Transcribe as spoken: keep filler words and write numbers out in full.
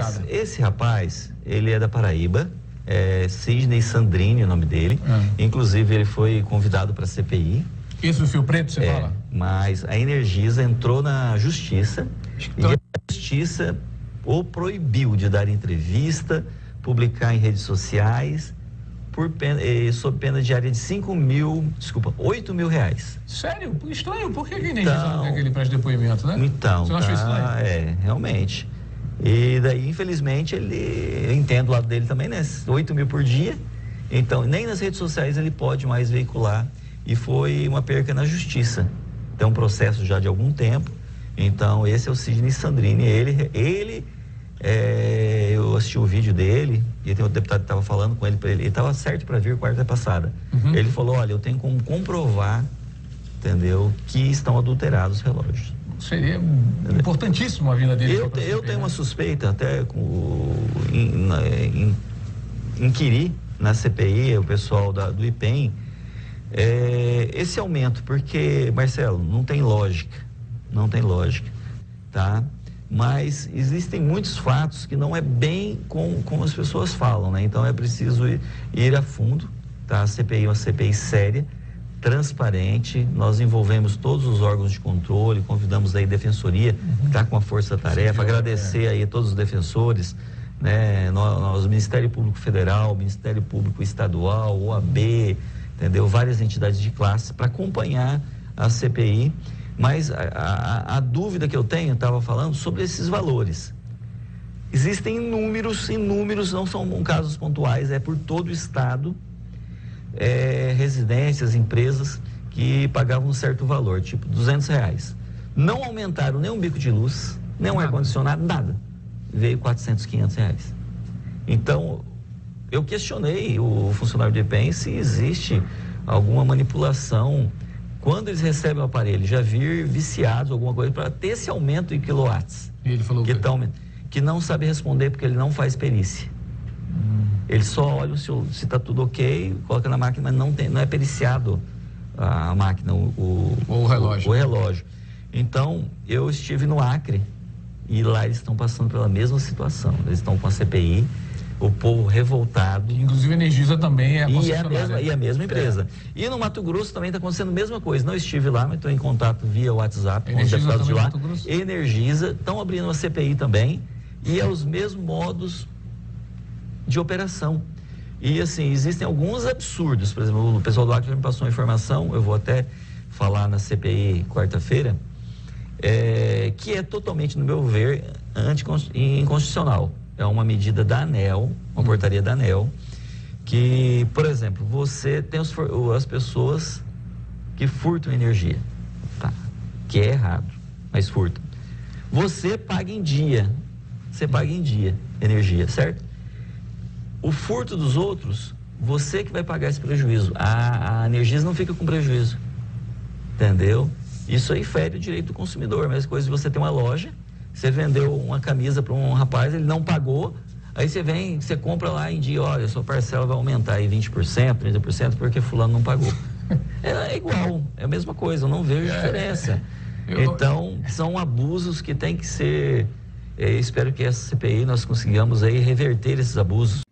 complicado. Esse, esse rapaz, ele é da Paraíba, é Sidney Sandrini, o nome dele. Hum. Inclusive, ele foi convidado para a C P I. Isso do fio preto, você é, fala? Mas a Energisa entrou na justiça então... e a justiça o proibiu de dar entrevista, publicar em redes sociais, por pena, eh, sob pena diária de cinco mil, desculpa, oito mil reais. Sério? Estranho, por que a Energisa então, não quer que ele preste depoimento, né? Então, você não tá, achou estranho? É, realmente. E daí, infelizmente, ele, eu entendo o lado dele também, né? oito mil por dia, então nem nas redes sociais ele pode mais veicular, e foi uma perca na justiça. Tem um processo já de algum tempo, então esse é o Sidney Sandrini, ele, ele é, eu assisti o vídeo dele, e tem outro deputado que estava falando com ele, pra ele estava certo para vir quarta passada. Uhum. Ele falou, olha, eu tenho como comprovar, entendeu, que estão adulterados os relógios. Seria entendeu? Importantíssimo a vinda dele. Eu, eu tenho né? uma suspeita, até com, em, em, inquirir na C P I, o pessoal da, do I P E M, é, esse aumento, porque, Marcelo, não tem lógica, não tem lógica, tá? Mas existem muitos fatos que não é bem com, como as pessoas falam, né? Então é preciso ir, ir a fundo, tá? A C P I é uma C P I séria, transparente, nós envolvemos todos os órgãos de controle, convidamos aí a Defensoria, uhum. que está com a força-tarefa, agradecer é. aí a todos os defensores, né? Nós, nós, o Ministério Público Federal, o Ministério Público Estadual, O A B, entendeu? Várias entidades de classe para acompanhar a C P I. Mas a, a, a dúvida que eu tenho, estava falando sobre esses valores. Existem inúmeros, inúmeros, não são casos pontuais, é por todo o estado, é, residências, empresas que pagavam um certo valor, tipo duzentos reais. Não aumentaram nem um bico de luz, nem um ar-condicionado, nada. Veio quatrocentos, quinhentos reais. Então, eu questionei o funcionário de I P E M se existe alguma manipulação. Quando eles recebem o aparelho, já vir viciados, alguma coisa, para ter esse aumento em quilowatts. E ele falou que, tão, que não sabe responder porque ele não faz perícia. Hum. Ele só olha se está tudo ok, coloca na máquina, mas não, tem, não é periciado a, a máquina, o, o, o relógio. O, o relógio. Então, eu estive no Acre e lá eles estão passando pela mesma situação. Eles estão com a C P I, o povo revoltado. Inclusive a Energisa também é a e, é a mesma, e a mesma empresa. É. E no Mato Grosso também está acontecendo a mesma coisa. Não estive lá, mas estou em contato via WhatsApp com os deputados de lá. Energisa, estão abrindo uma C P I também, e é os mesmos modos de operação. E assim, existem alguns absurdos. Por exemplo, o pessoal do Acre me passou uma informação, eu vou até falar na C P I quarta-feira, é, que é totalmente, no meu ver, inconstitucional. É uma medida da ANEEL, uma portaria da ANEEL, que, por exemplo, você tem os, as pessoas que furtam energia, tá? Que é errado, mas furtam. Você paga em dia, você paga em dia energia, certo? O furto dos outros, você que vai pagar esse prejuízo. A, a Energisa não fica com prejuízo, entendeu? Isso aí fere o direito do consumidor. A mesma coisa se você tem uma loja, você vendeu uma camisa para um rapaz, ele não pagou, aí você vem, você compra lá em dia, olha, sua parcela vai aumentar aí vinte por cento, trinta por cento, porque fulano não pagou. É, é igual, é a mesma coisa, eu não vejo diferença. Então, são abusos que tem que ser, eu espero que essa C P I nós consigamos aí reverter esses abusos.